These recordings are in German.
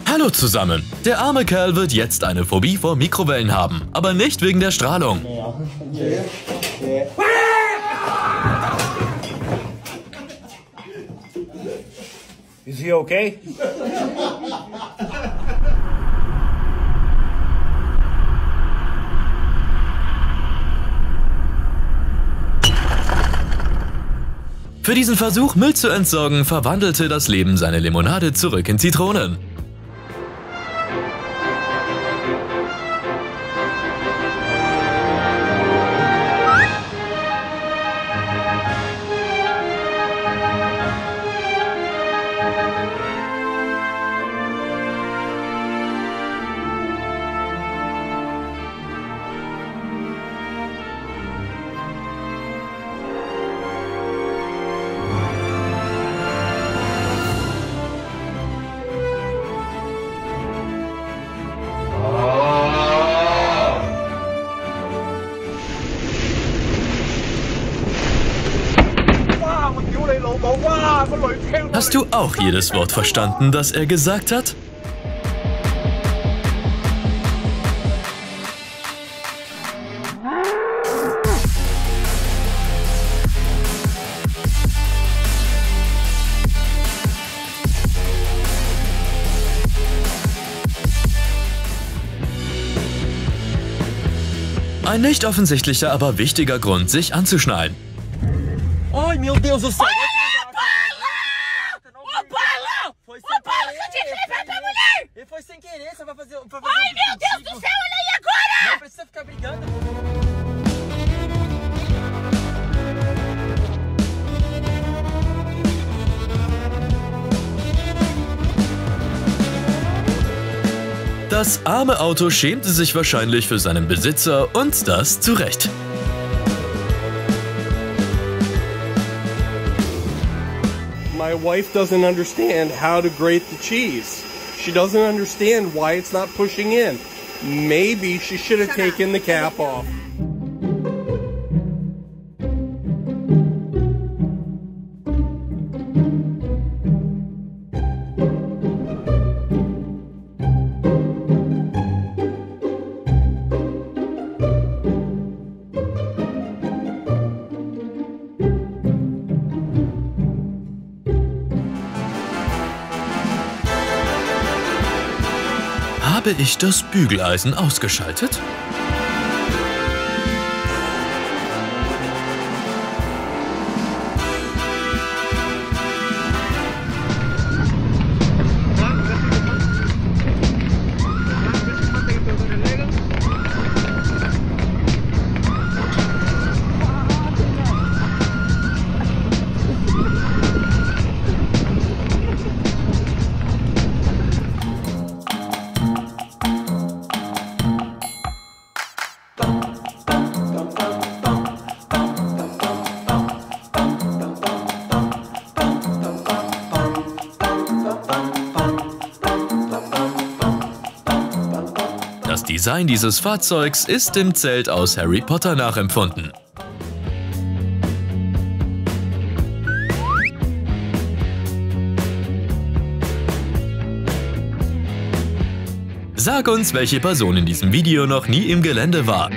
Hallo zusammen. Der arme Kerl wird jetzt eine Phobie vor Mikrowellen haben, aber nicht wegen der Strahlung. Is he okay? Für diesen Versuch, Müll zu entsorgen, verwandelte das Leben seine Limonade zurück in Zitronen. Hast du auch jedes Wort verstanden, das er gesagt hat? Ein nicht offensichtlicher, aber wichtiger Grund, sich anzuschnallen. Ai, meu Deus do céu! Ele foi sem querer, você vai fazer. Ai, meu Deus do céu, olha aí agora! Não precisa ficar brigando. Das arme Auto schämte sich wahrscheinlich für seinen Besitzer und das zu Recht. My wife doesn't understand how to grate the cheese. She doesn't understand why it's not pushing in. Maybe she should have taken the cap off. Habe ich das Bügeleisen ausgeschaltet? Das Design dieses Fahrzeugs ist dem Zelt aus Harry Potter nachempfunden. Sag uns, welche Person in diesem Video noch nie im Gelände war.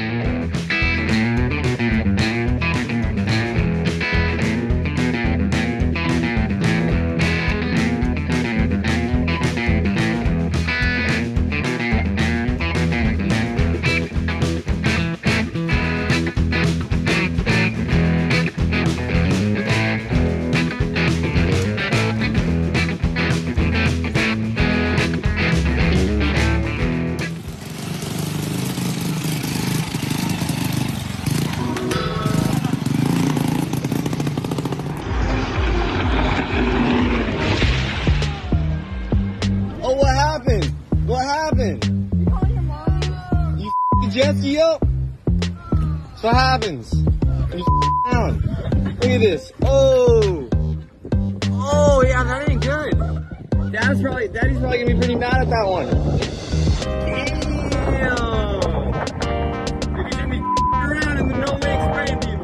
Oh, what happened? What happened? You call your mom? You f***ing Jesse up? So what happens? When you down. Look at this. Oh. Oh, yeah, that ain't good. Daddy's probably gonna be pretty mad at that one. Damn. Maybe you shouldn't be around in the no make spraying people.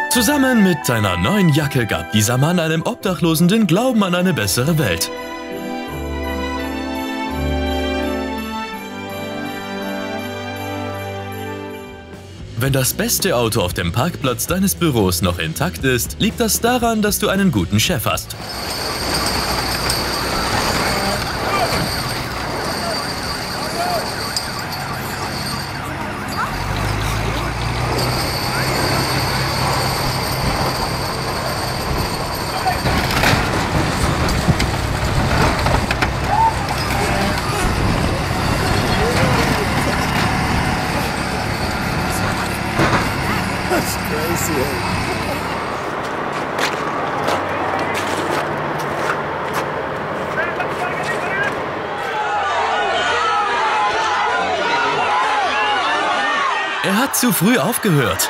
Zusammen mit seiner neuen Jacke gab dieser Mann einem Obdachlosen den Glauben an eine bessere Welt. Wenn das beste Auto auf dem Parkplatz deines Büros noch intakt ist, liegt das daran, dass du einen guten Chef hast. That's crazy. Er hat zu früh aufgehört.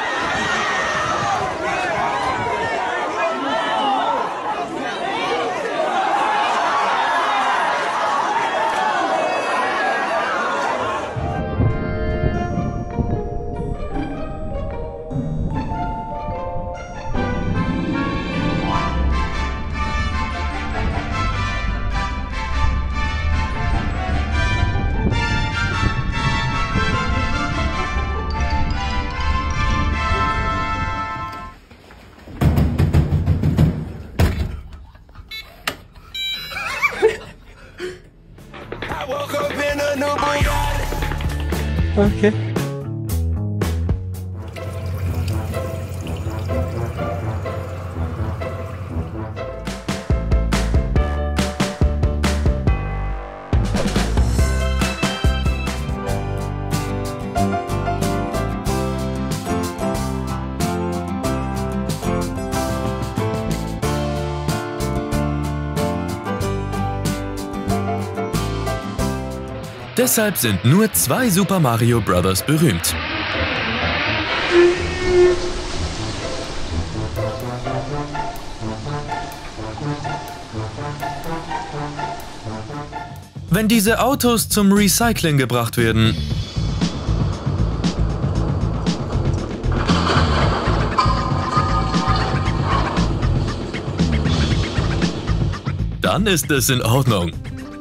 Okay. Deshalb sind nur 2 Super Mario Bros. Berühmt. Wenn diese Autos zum Recycling gebracht werden, dann ist es in Ordnung.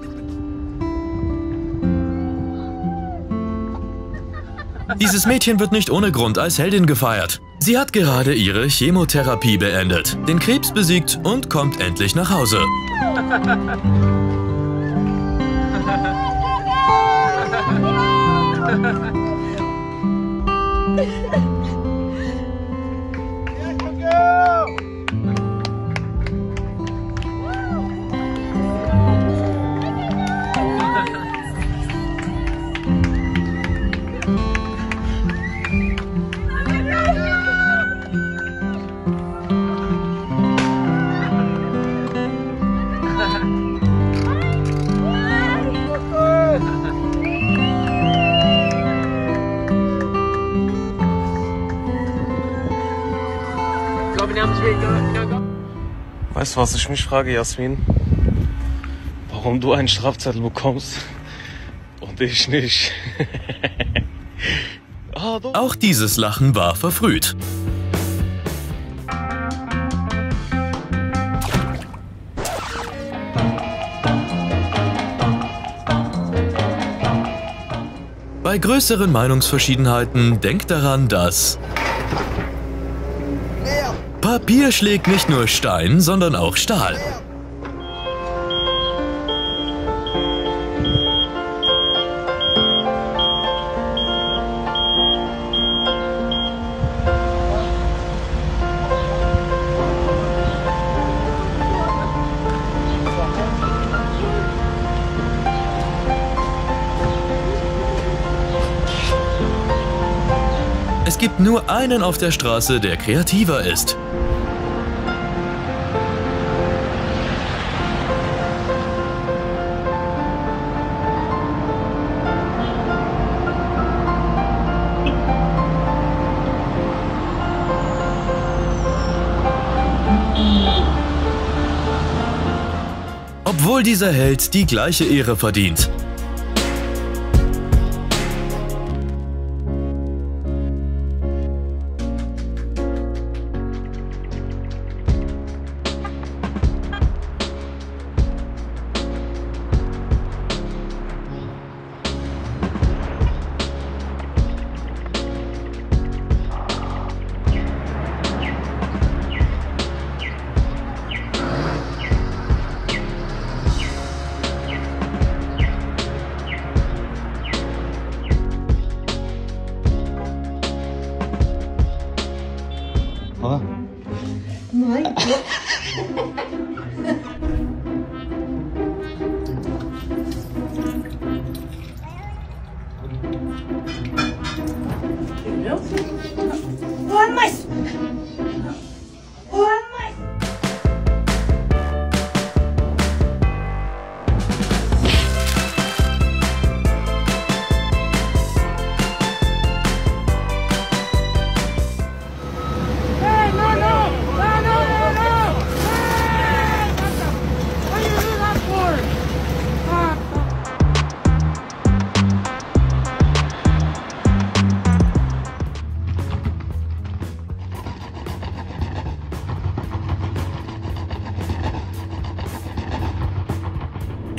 Dieses Mädchen wird nicht ohne Grund als Heldin gefeiert. Sie hat gerade ihre Chemotherapie beendet, den Krebs besiegt und kommt endlich nach Hause. Weißt du, was ich mich frage, Jasmin? Warum du einen Strafzettel bekommst und ich nicht? Auch dieses Lachen war verfrüht. Bei größeren Meinungsverschiedenheiten denk daran, dass Papier schlägt nicht nur Stein, sondern auch Stahl. Es gibt nur einen auf der Straße, der kreativer ist. Obwohl dieser Held die gleiche Ehre verdient.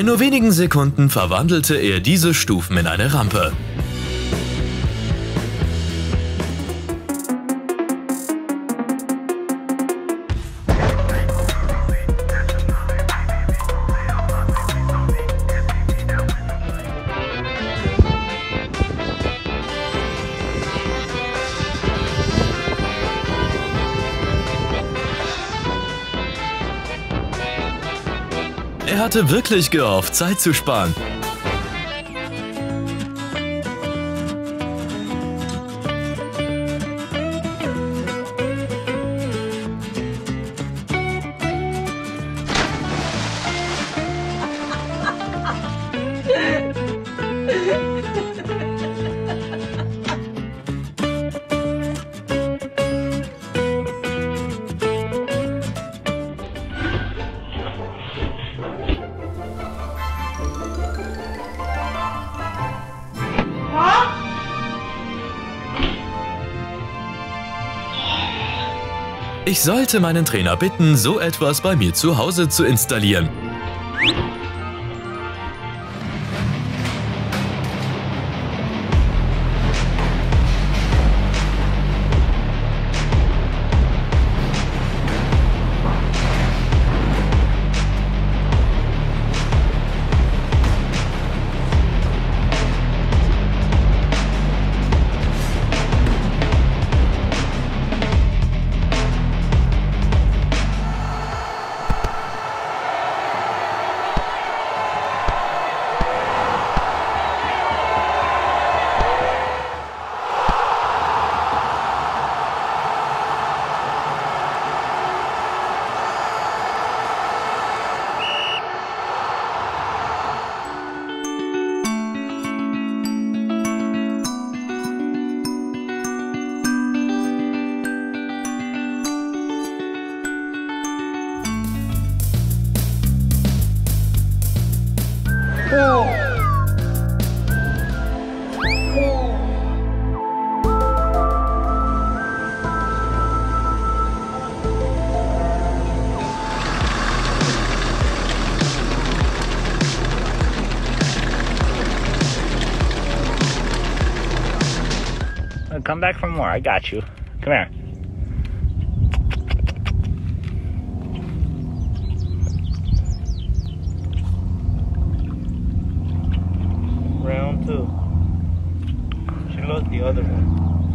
nur wenigen Sekunden verwandelte er diese Stufen in eine Rampe. Er hatte wirklich gehofft, Zeit zu sparen. Ich sollte meinen Trainer bitten, so etwas bei mir zu Hause zu installieren. Come back for more. I got you. Come here. Round two. She lost the other one.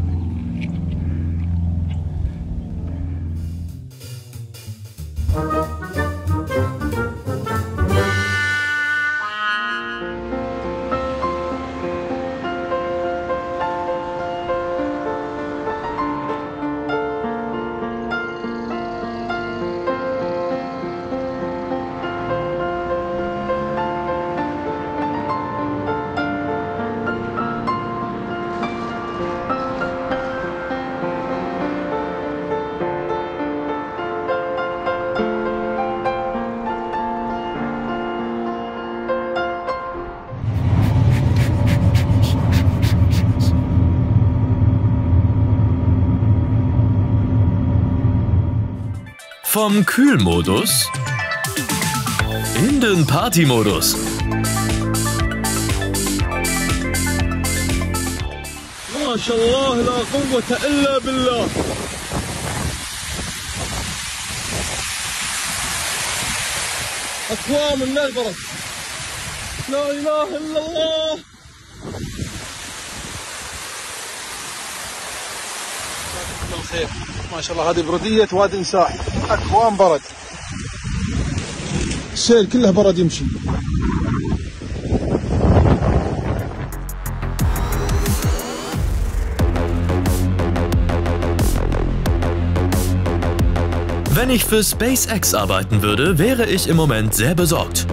Vom Kühlmodus in den Partymodus. ما شاء الله لا قوة إلا بالله. أكوام النار برد. لا إله إلا الله. الخير ما شاء الله. هذه بردية وادي نساح، أكوام برد، السيل كله برد يمشي. Wenn ich für SpaceX arbeiten würde, wäre ich im Moment sehr besorgt.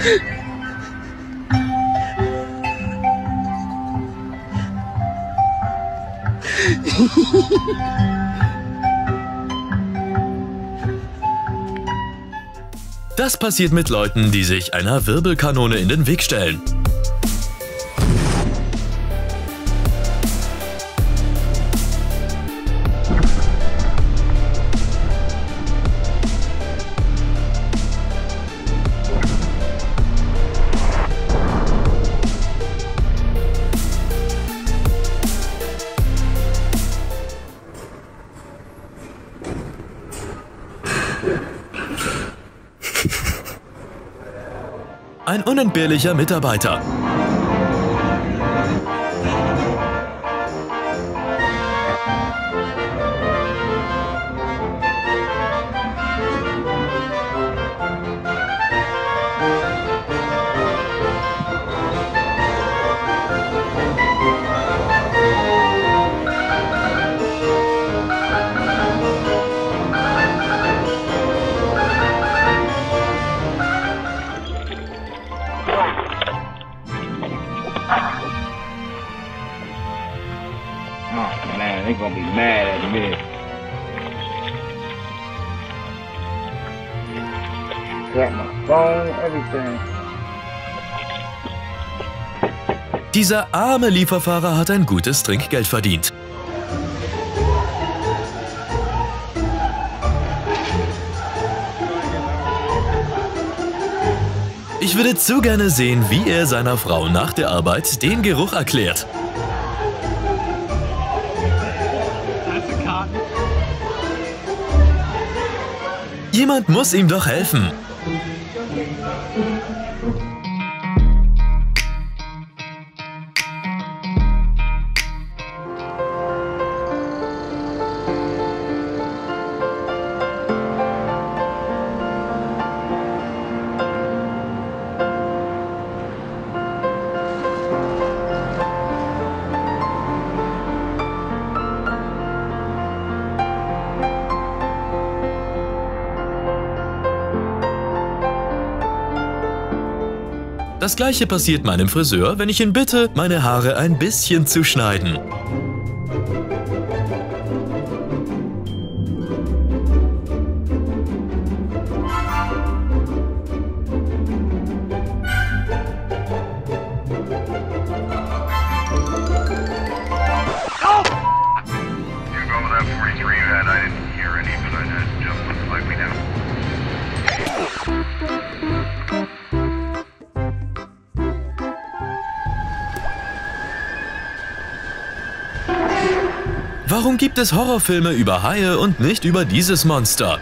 Das passiert mit Leuten, die sich einer Wirbelkanone in den Weg stellen. Ein unentbehrlicher Mitarbeiter. Oh man, they're gonna be mad at me. Got my phone, everything. Dieser arme Lieferfahrer hat ein gutes Trinkgeld verdient. Ich würde zu gerne sehen, wie er seiner Frau nach der Arbeit den Geruch erklärt. Jemand muss ihm doch helfen. Das gleiche passiert meinem Friseur, wenn ich ihn bitte, meine Haare ein bisschen zu schneiden. Warum gibt es Horrorfilme über Haie und nicht über dieses Monster?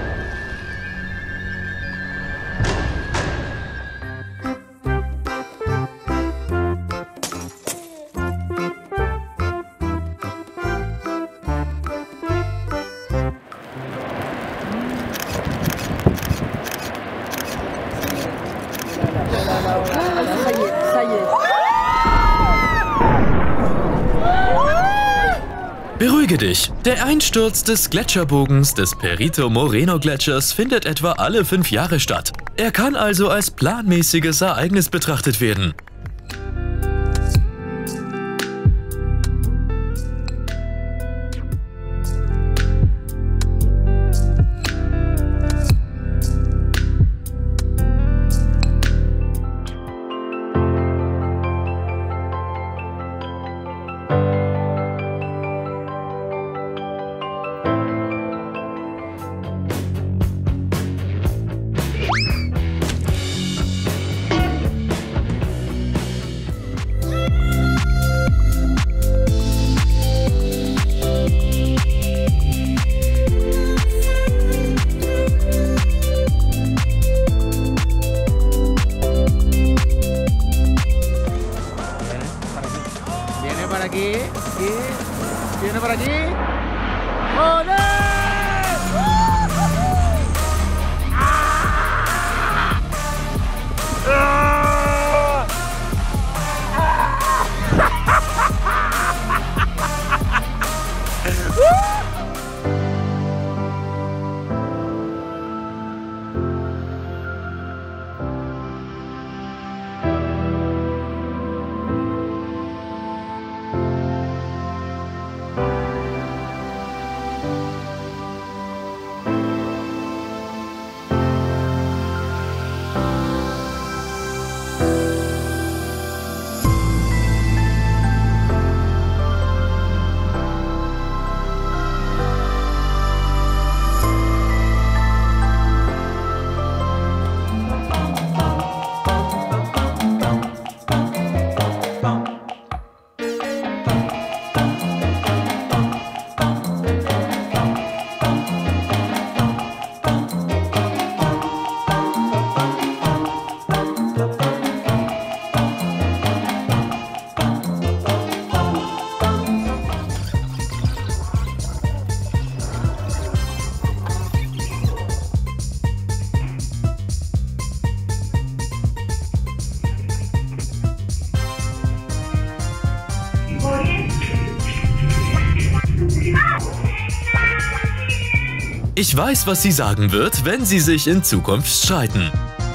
Beruhige dich. Der Einsturz des Gletscherbogens des Perito Moreno Gletschers findet etwa alle 5 Jahre statt. Er kann also als planmäßiges Ereignis betrachtet werden. Viene por aquí. ¡Joder! Ich weiß, was sie sagen wird, wenn sie sich in Zukunft streiten.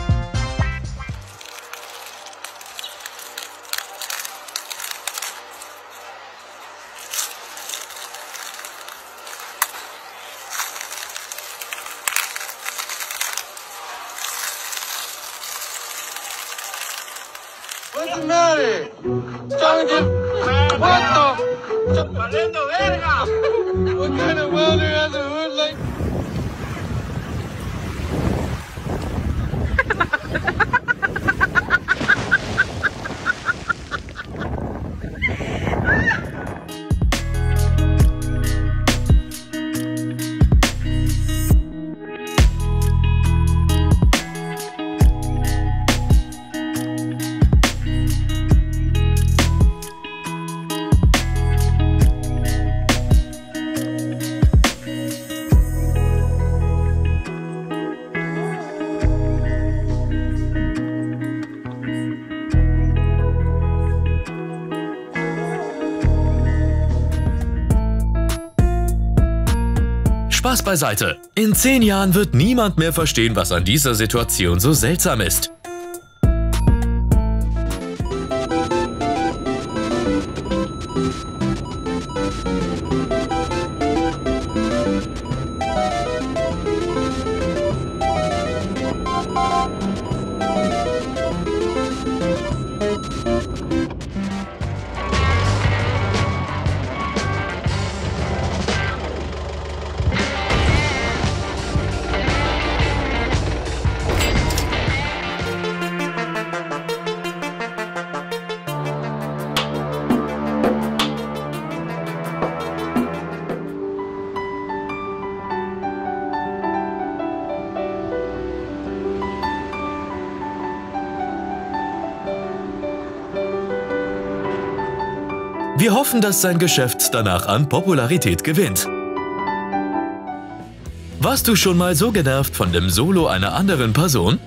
What's the matter? Starting to get... What the... Valiendo verga! What kind of welder has a hood like... Spaß beiseite. In 10 Jahren wird niemand mehr verstehen, was an dieser Situation so seltsam ist. Wir hoffen, dass sein Geschäft danach an Popularität gewinnt. Warst du schon mal so genervt von dem Solo einer anderen Person?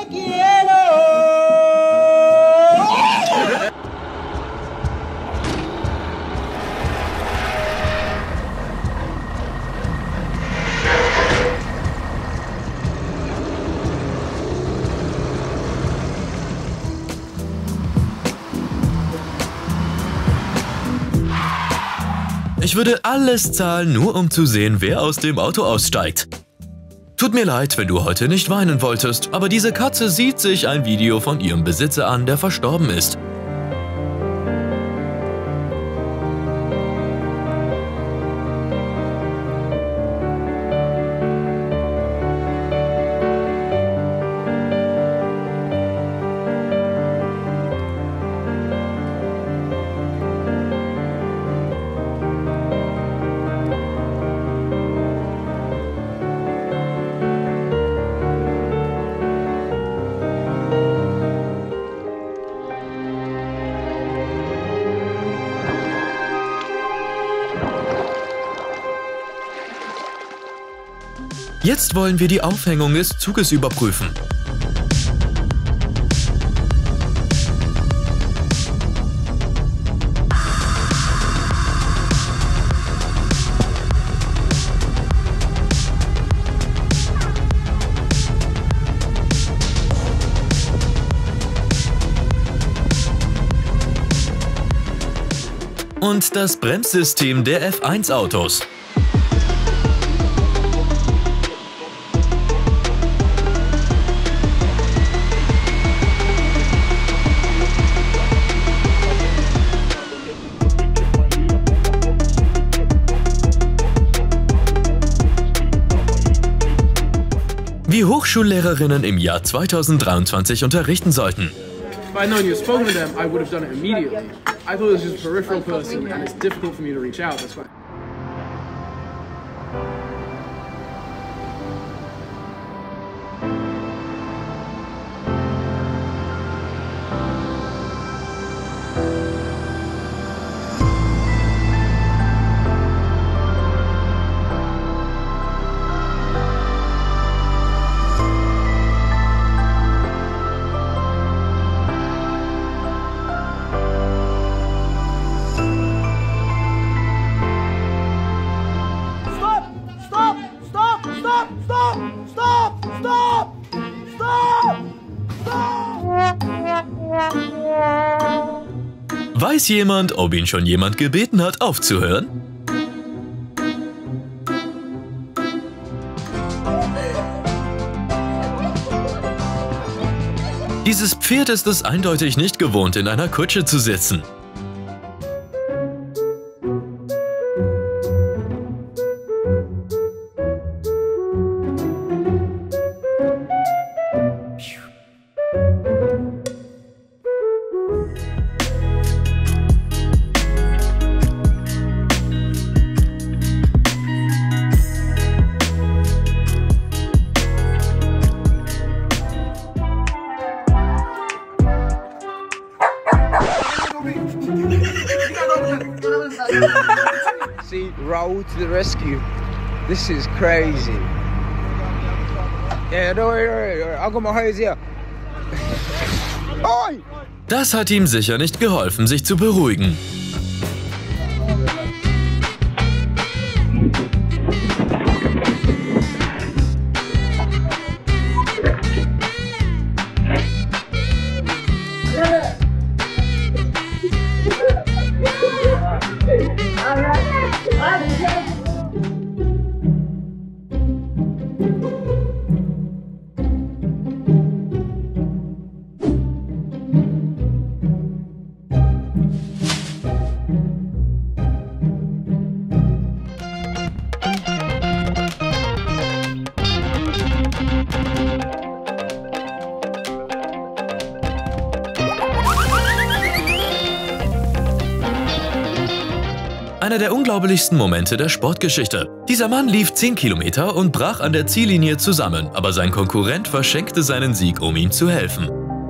Ich würde alles zahlen, nur um zu sehen, wer aus dem Auto aussteigt. Tut mir leid, wenn du heute nicht weinen wolltest, aber diese Katze sieht sich ein Video von ihrem Besitzer an, der verstorben ist. Jetzt wollen wir die Aufhängung des Zuges überprüfen. Und das Bremssystem der F1-Autos. Wie Hochschullehrerinnen im Jahr 2023 unterrichten sollten. If I'd known you had spoken to them, I would have done it immediately. I thought it was just a peripheral person, and it's difficult for me to reach out. That's why. Stop! Stop! Stop! Weiß jemand, ob ihn schon jemand gebeten hat, aufzuhören? Dieses Pferd ist es eindeutig nicht gewohnt, in einer Kutsche zu sitzen. See, Raul to the rescue. This is crazy. Yeah, don't worry. I got my hose here. Oi! Das hat ihm sicher nicht geholfen, sich zu beruhigen. Einer der unglaublichsten Momente der Sportgeschichte. Dieser Mann lief 10 Kilometer und brach an der Ziellinie zusammen, aber sein Konkurrent verschenkte seinen Sieg, um ihm zu helfen.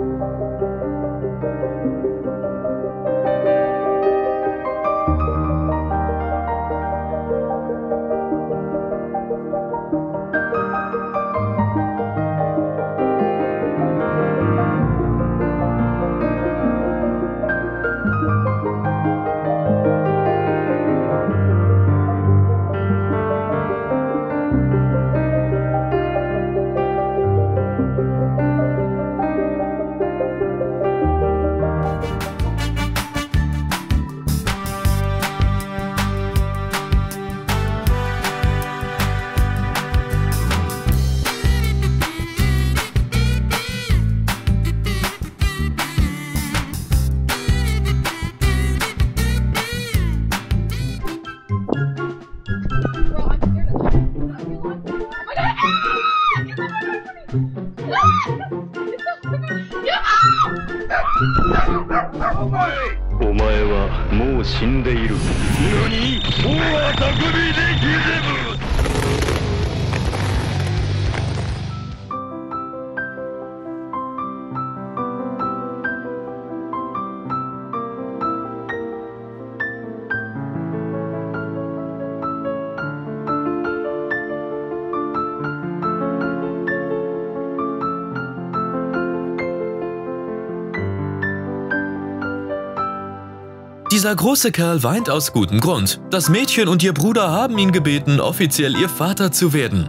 Dieser große Kerl weint aus gutem Grund. Das Mädchen und ihr Bruder haben ihn gebeten, offiziell ihr Vater zu werden.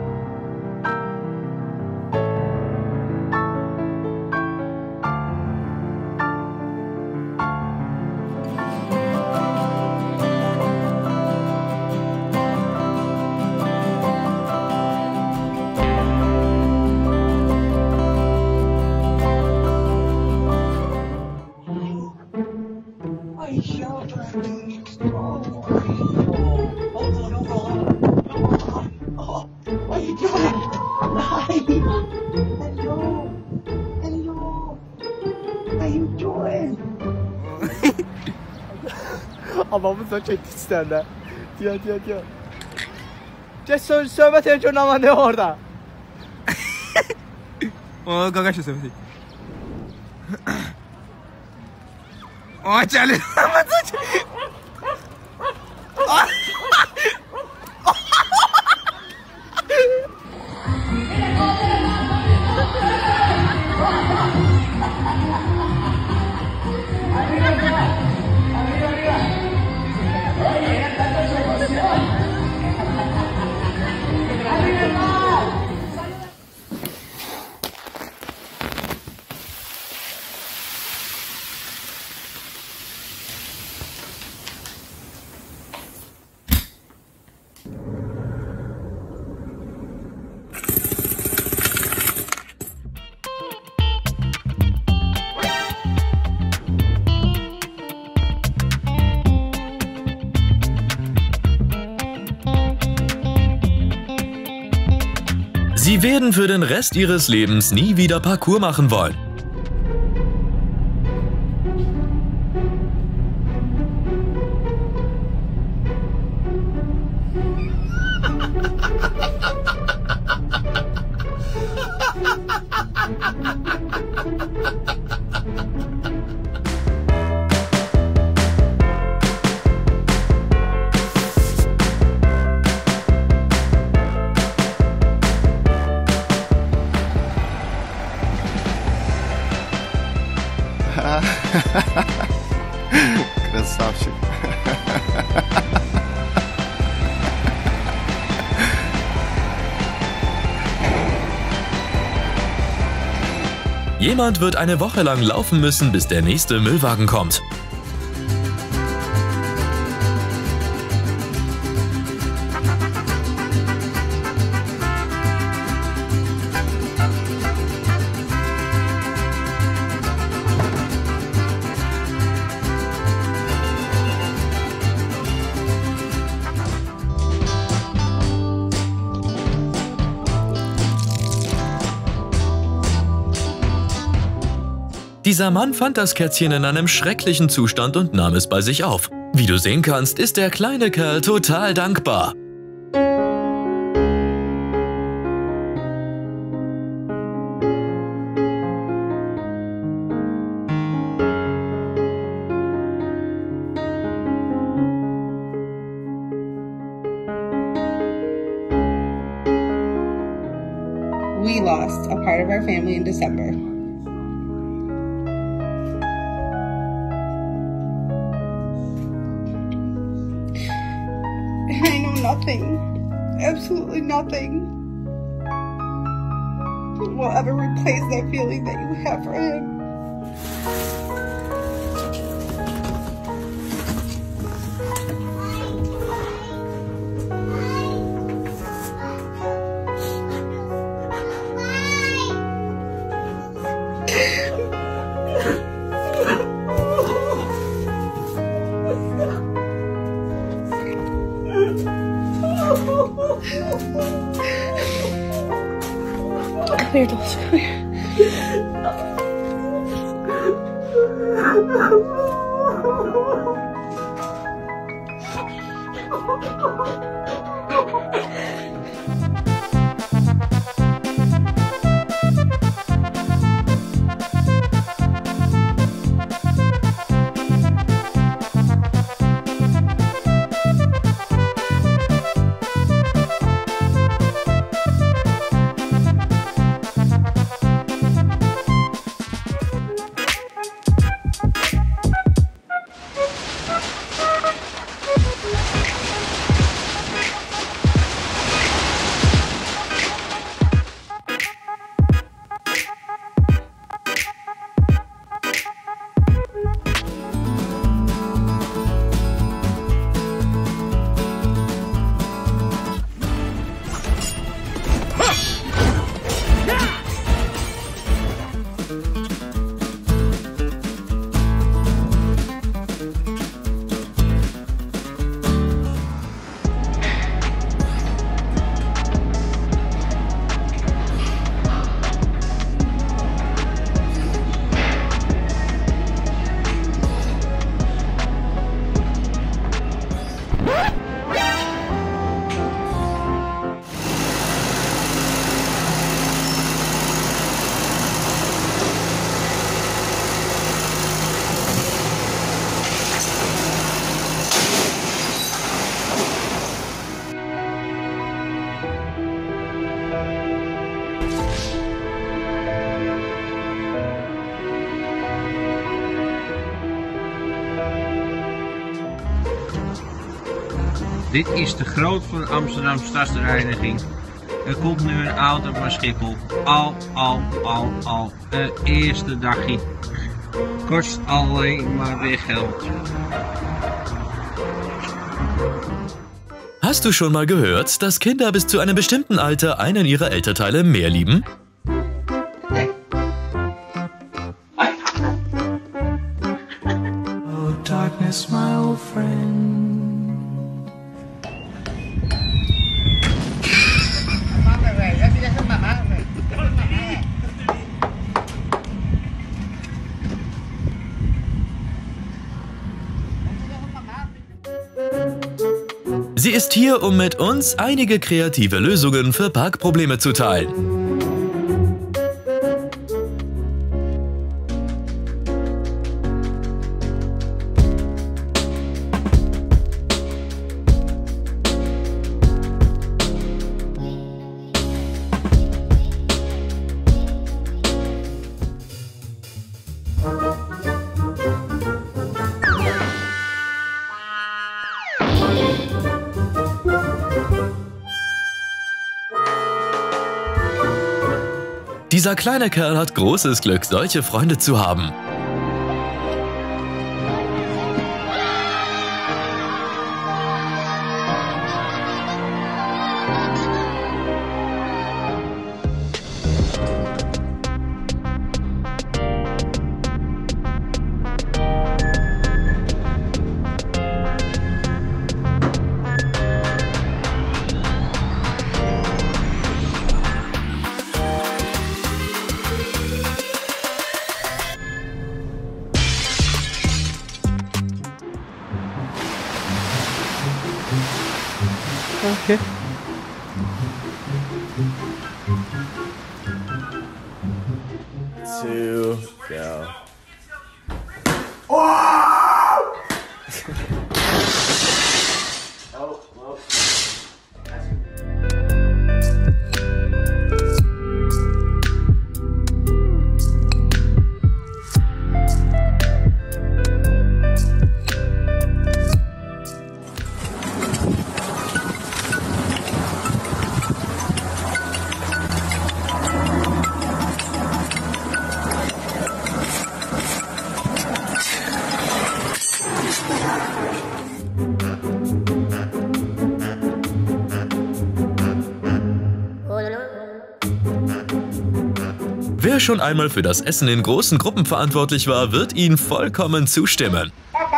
Babamızla çekti isterler. Diyor. Söhbət ediyor ama ne orada? O qaqaşla söhbət ediyor. O çəli. Sie werden für den Rest ihres Lebens nie wieder Parkour machen wollen. Красавчик. Jemand wird eine Woche lang laufen müssen, bis der nächste Müllwagen kommt. Dieser Mann fand das Kätzchen in einem schrecklichen Zustand und nahm es bei sich auf. Wie du sehen kannst, ist der kleine Kerl total dankbar. We lost a part of our family in December. I know nothing, absolutely nothing, will ever replace that feeling that you have for him. Clear those, clear. Dit is te groot voor de Amsterdam Stadsreiniging. Er komt nu een auto van Schiphol. Al. Het eerste dagje. Kost alleen maar weer geld. Hast du schon mal gehört, dass Kinder bis zu einem bestimmten Alter einen ihrer Elternteile mehr lieben? Oh, darkness, my old friend. ist hier, um mit uns einige kreative Lösungen für Parkprobleme zu teilen. Dieser kleine Kerl hat großes Glück, solche Freunde zu haben. Okay. Two, go. Wer schon einmal für das Essen in großen Gruppen verantwortlich war, wird Ihnen vollkommen zustimmen.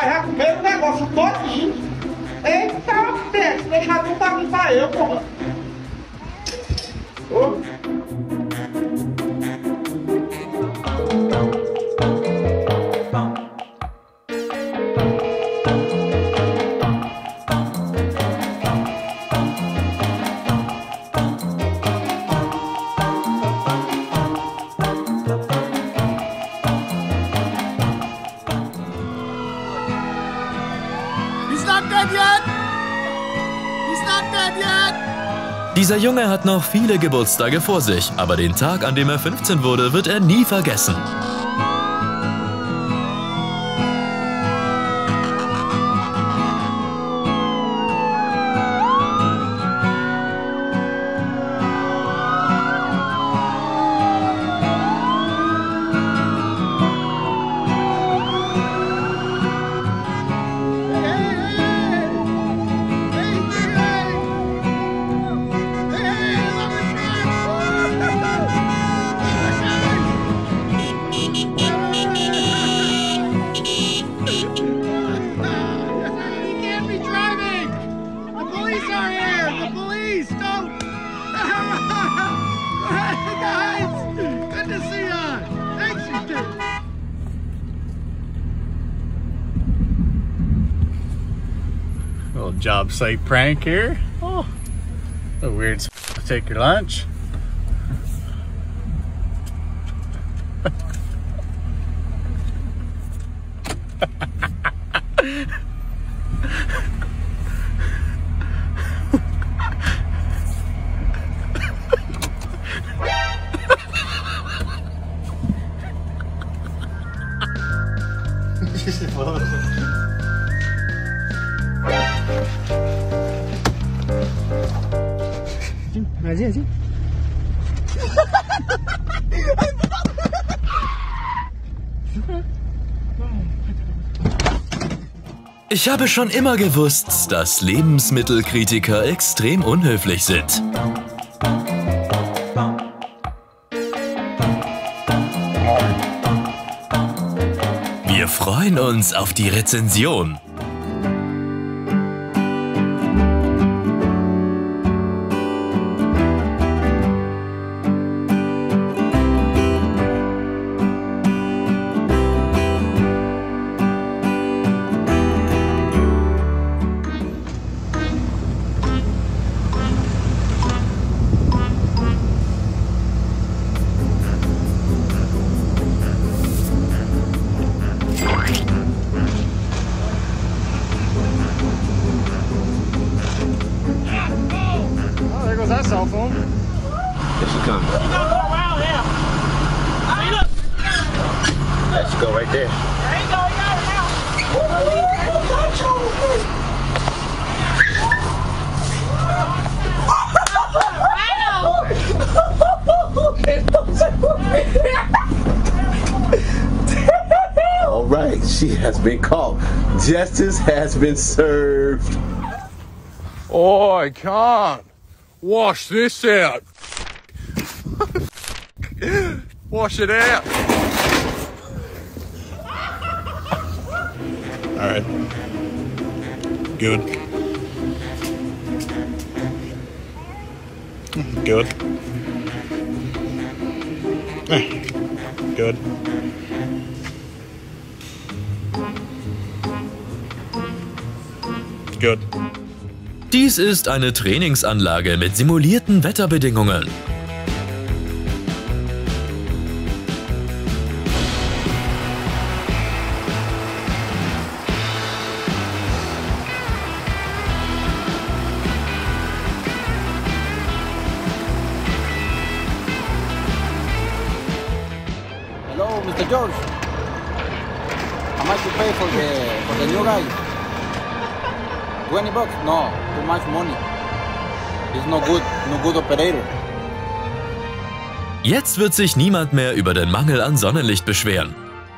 Dieser Junge hat noch viele Geburtstage vor sich, aber den Tag, an dem er 15 wurde, wird er nie vergessen. Little job site prank here. Oh, a weird to take your lunch. Ich habe schon immer gewusst, dass Lebensmittelkritiker extrem unhöflich sind. Wir freuen uns auf die Rezension. there goes that cell phone. Here she comes. There she go right there. There you go, you got it now. All right, she has been caught. Justice has been served. Oh, I can't. Wash this out. Wash it out. All right. Good. Good. Good. Good. Dies ist eine Trainingsanlage mit simulierten Wetterbedingungen. Hello, Mr. George. How much you pay for the new guy? 20 bucks? No, too much money. He's no good operator. Jetzt wird sich niemand mehr über den Mangel an Sonnenlicht beschweren.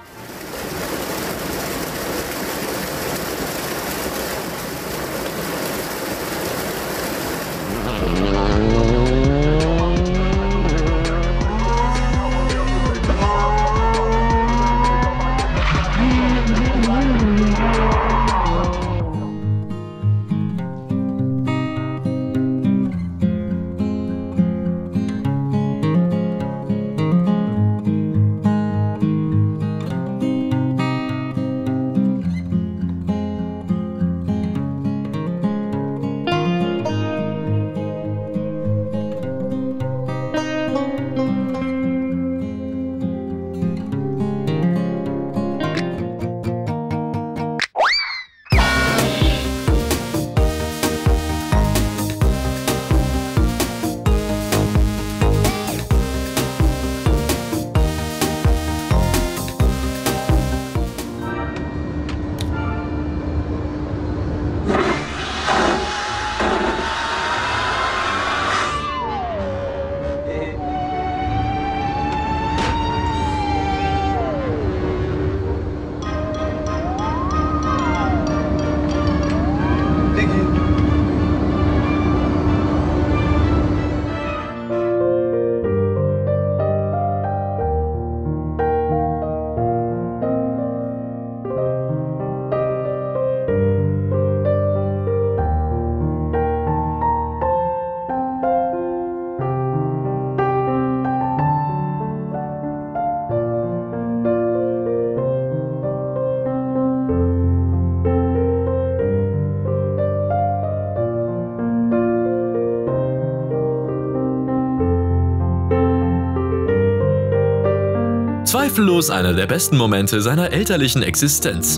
Zweifellos einer der besten Momente seiner elterlichen Existenz.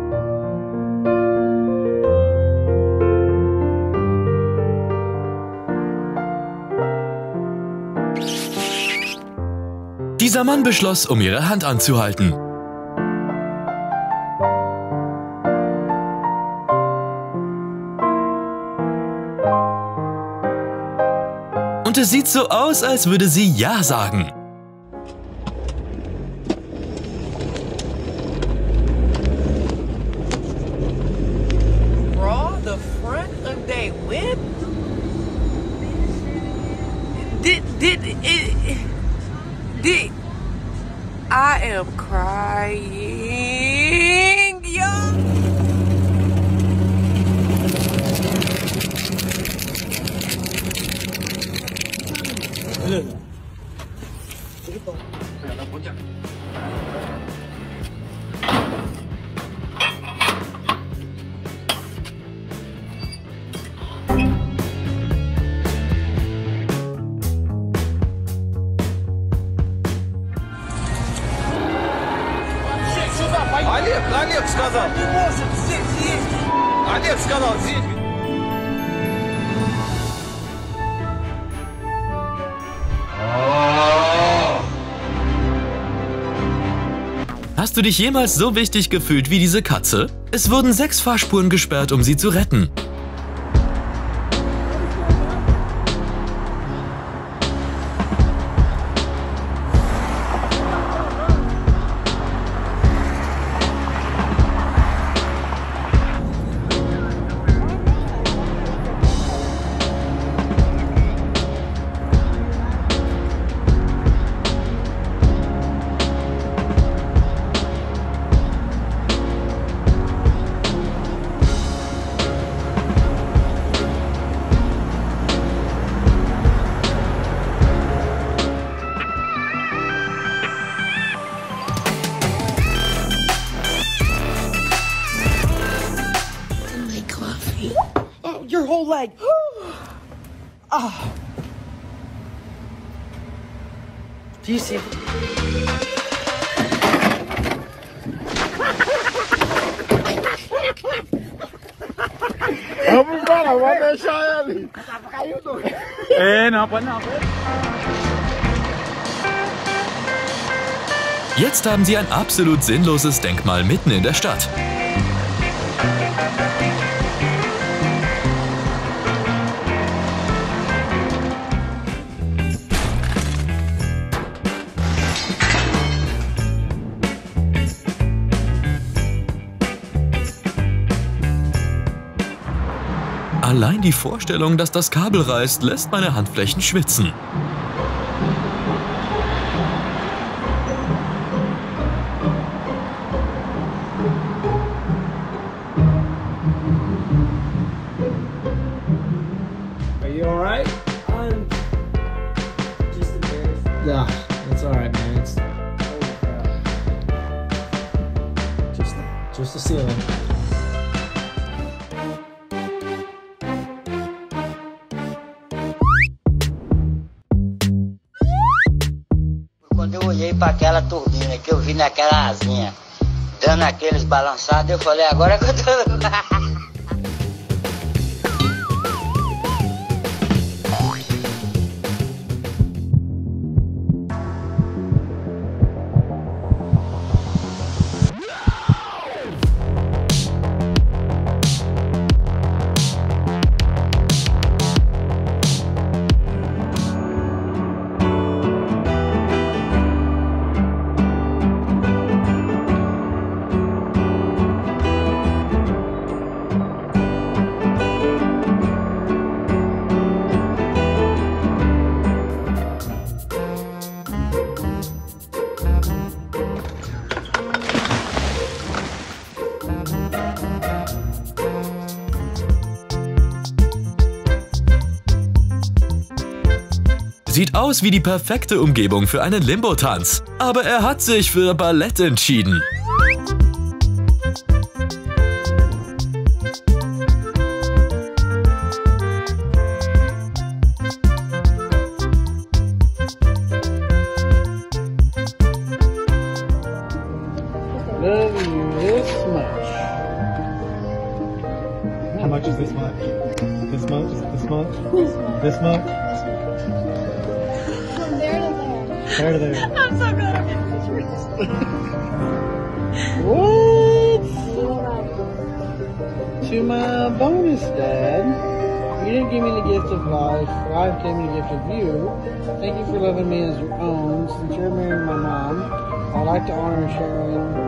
Dieser Mann beschloss, um ihre Hand anzuhalten. Und es sieht so aus, als würde sie Ja sagen. I am crying, yo. Олег сказал. Не может здесь есть. Олег сказал, здесь. Hast du dich jemals so wichtig gefühlt wie diese Katze? Es wurden 6 Fahrspuren gesperrt, um sie zu retten. Oh, your whole leg. Ah. Do you see? Jetzt haben sie ein absolut sinnloses Denkmal mitten in der Stadt. Allein die Vorstellung, dass das Kabel reißt, lässt meine Handflächen schwitzen. Are you alright? I'm just embarrassed. Yeah, it's alright, man. It's just the ceiling. Quando eu olhei para aquela turbina que eu vi naquela asinha, dando aqueles balançados, eu falei, agora que eu tô... Sieht aus wie die perfekte Umgebung für einen Limbo-Tanz. Aber er hat sich für Ballett entschieden. Love you this much. How much is this much? This much? This much? This much? From there to there. There to there. I'm so good at pictures. What? To my bonus dad. You didn't give me the gift of life. Life gave me the gift of you. Thank you for loving me as your own. Since you're marrying my mom, I'd like to honor sharing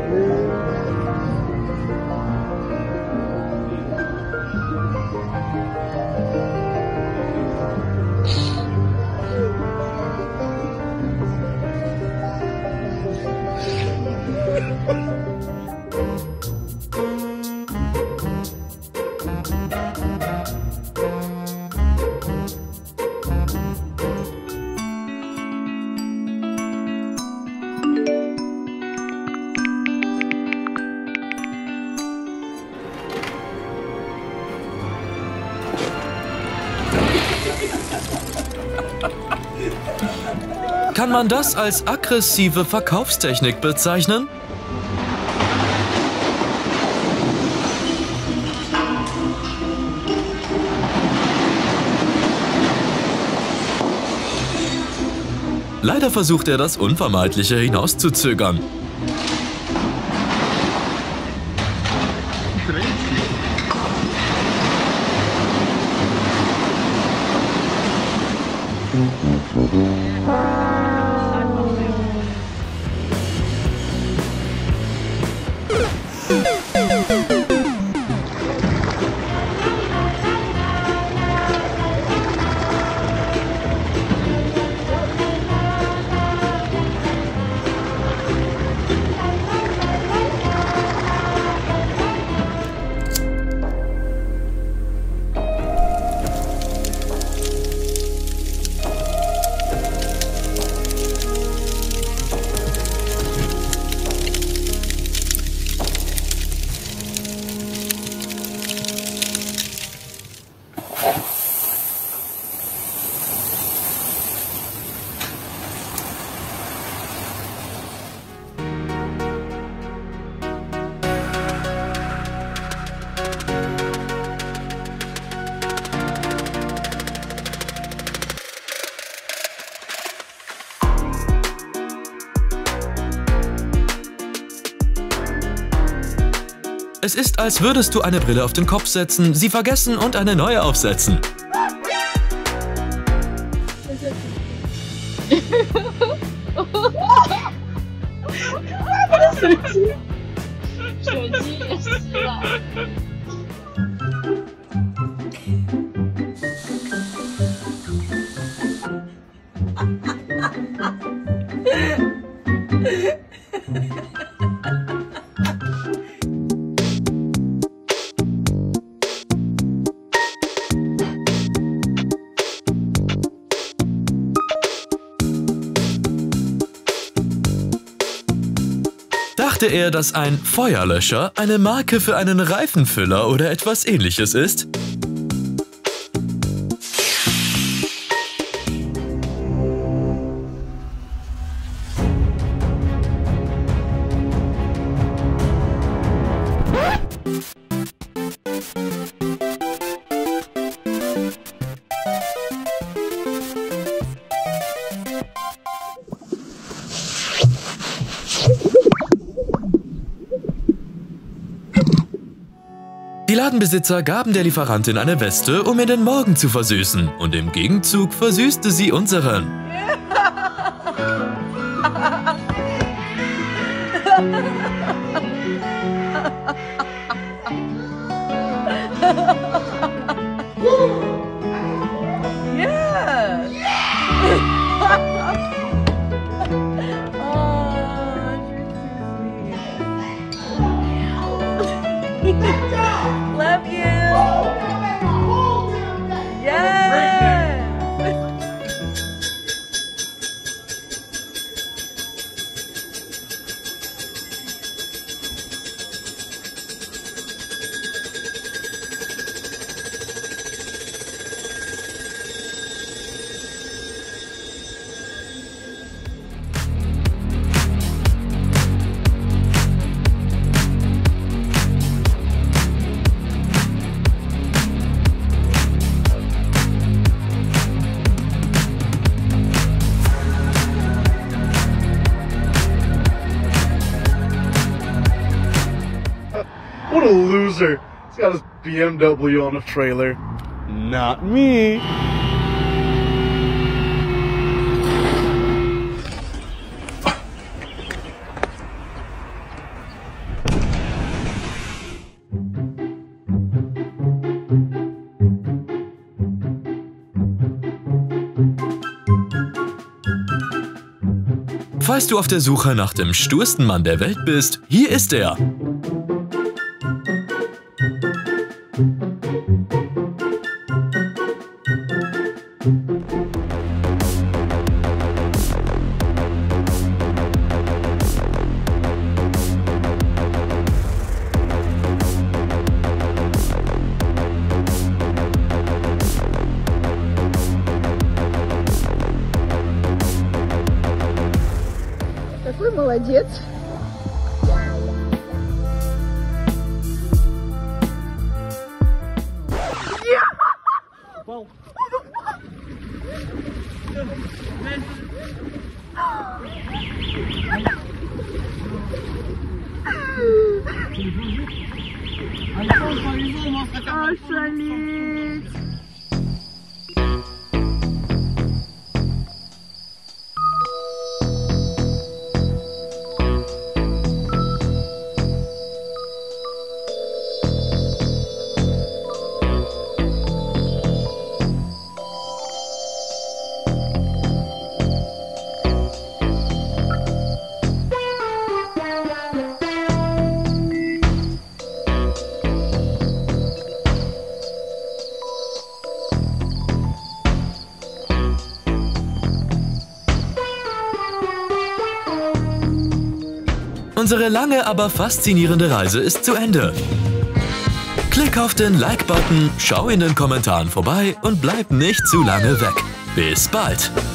Kann man das als aggressive Verkaufstechnik bezeichnen? Leider versucht er das Unvermeidliche hinauszuzögern. Es ist, als würdest du eine Brille auf den Kopf setzen, sie vergessen und eine neue aufsetzen. Dachte er, dass ein Feuerlöscher eine Marke für einen Reifenfüller oder etwas Ähnliches ist? Die Ladenbesitzer gaben der Lieferantin eine Weste, um ihr den Morgen zu versüßen. Und im Gegenzug versüßte sie unseren. Love you. Yes. What a loser. He's got his BMW on a trailer. Not me. Falls du auf der Suche nach dem stursten Mann der Welt bist, hier ist er. Какой молодец. Ошалеть. Unsere lange, aber faszinierende Reise ist zu Ende. Klick auf den Like-Button, schau in den Kommentaren vorbei und bleib nicht zu lange weg. Bis bald!